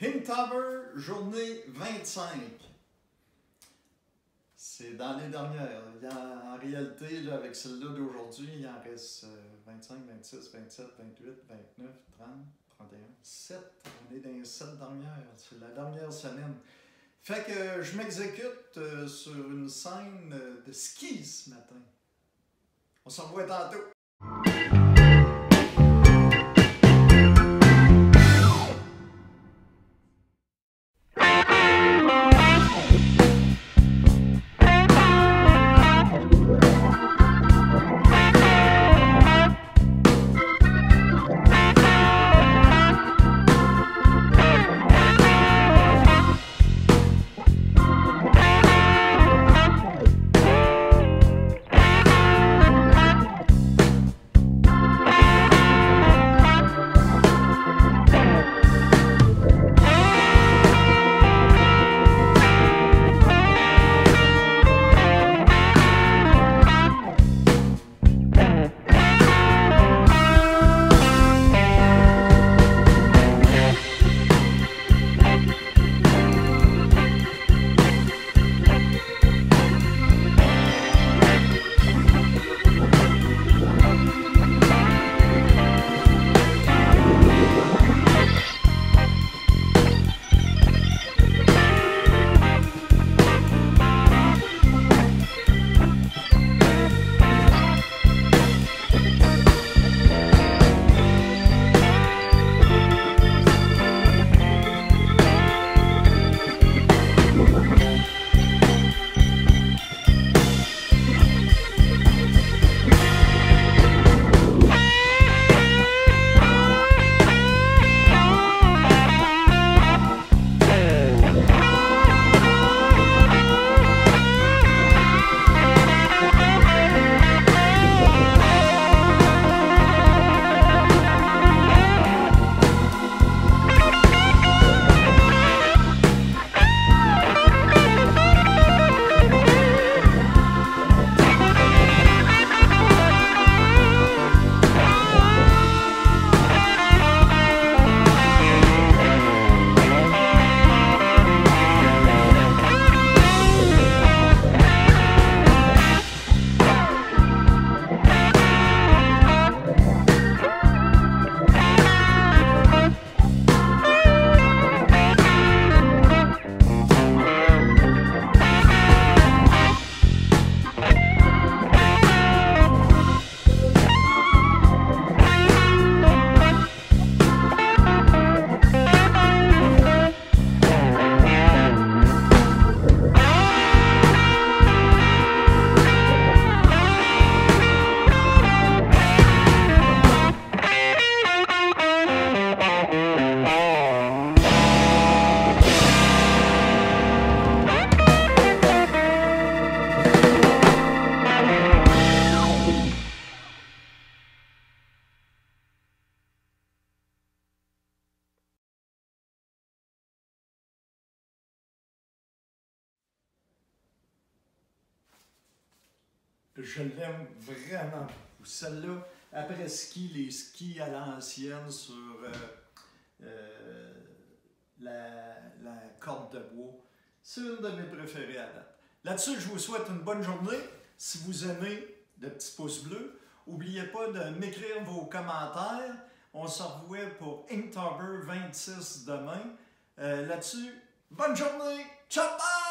Inktober, journée 25. C'est dans les dernières. En réalité, là, avec celle-là d'aujourd'hui, il en reste 25, 26, 27, 28, 29, 30, 31, 7. On est dans les 7 dernières. C'est la dernière semaine. Fait que je m'exécute sur une scène de ski ce matin. On se revoit tantôt. Je l'aime vraiment beaucoup. Celle-là, après ski, les skis à l'ancienne sur la corde de bois, c'est une de mes préférées à date. Là-dessus, je vous souhaite une bonne journée. Si vous aimez, le petit pouce bleu. N'oubliez pas de m'écrire vos commentaires. On se revoit pour Inktober 26 demain. Là-dessus, bonne journée! Ciao!